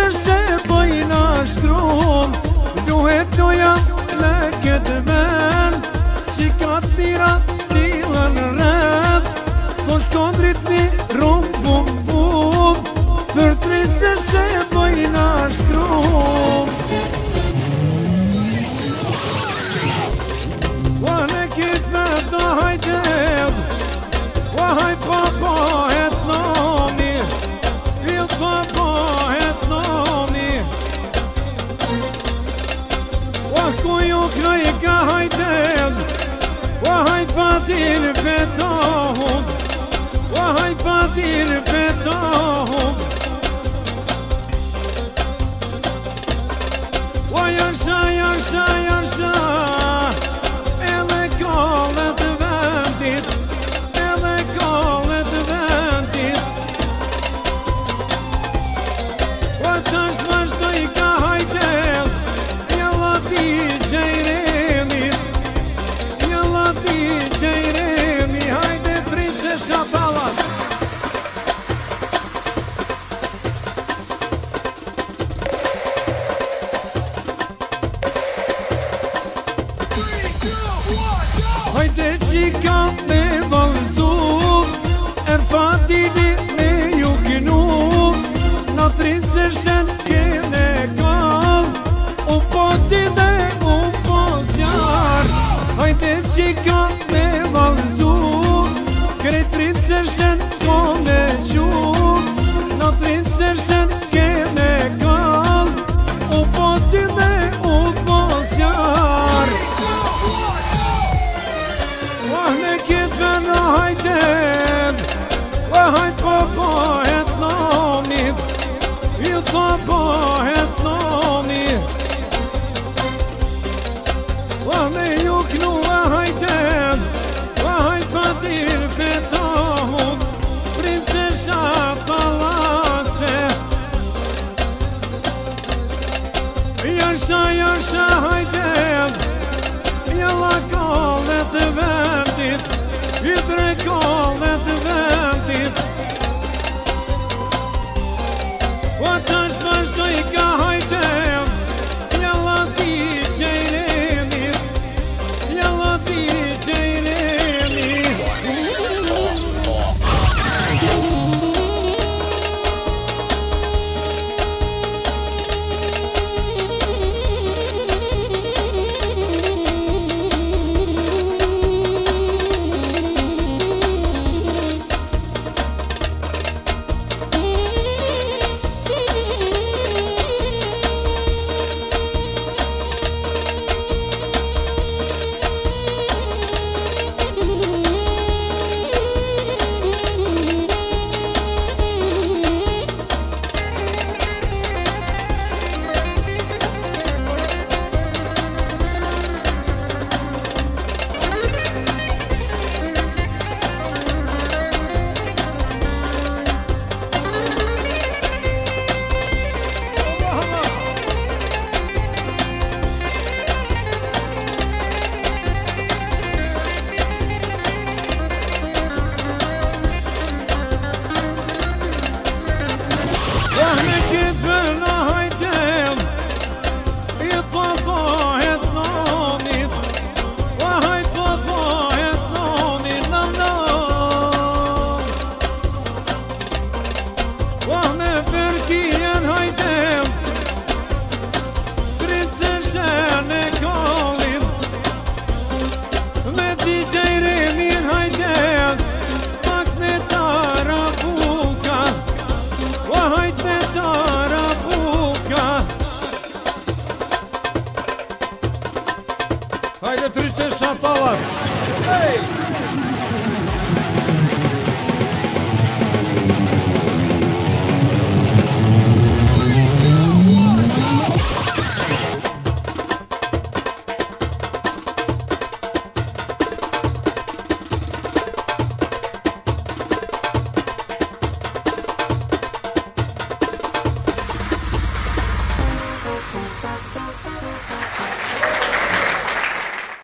se bojna shkrum, luhet loja me këtë vend, që ka tira silën rreth, po shkondrit një rum bum bum, për tritë se bojna shkrum. Wane këtë vend të hajtëm, wahaj papa het nami, vil papa het nami. Wah ku ju kraj ka hajtëm, wahaj fatir petahum, wahaj fatir petahum. Wah jarsha, jarsha, jarsha, edhe kallet vendit, edhe kallet vendit. Wah tash vazhdoj ka hajtel, jalla ti gjejrenit, jalla ti gjejreni, hajde princesha Pallat. Hajde qika me valzu, e fatini me ju kinu, na trinceshen tjene kall, u poti dhe u posjar. Hajde qika me valzu, krej trinceshen tjone qu, na trinceshen tjene kall, u poti dhe u posjar. Wahne këtë vend hajtem, wahaj papa het nami, vil papa het nami. Wahne ju knu hajtem, wahaj fatir petahum, princesha Pallatse. Jarsha, jarsha hajtem, jalla kallet vendit, ytre kallet vendit. Wa tash vazhdoj ka hajtem, jalla ti gjejrenit, jalla ti gjejrenit. Hajde princesha Pallat. Hey!